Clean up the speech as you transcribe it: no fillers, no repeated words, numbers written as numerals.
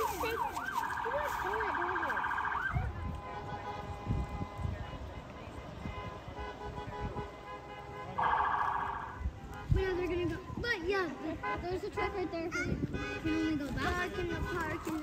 They're gonna go. But yeah, there's a truck right there. So they can only go back in the park.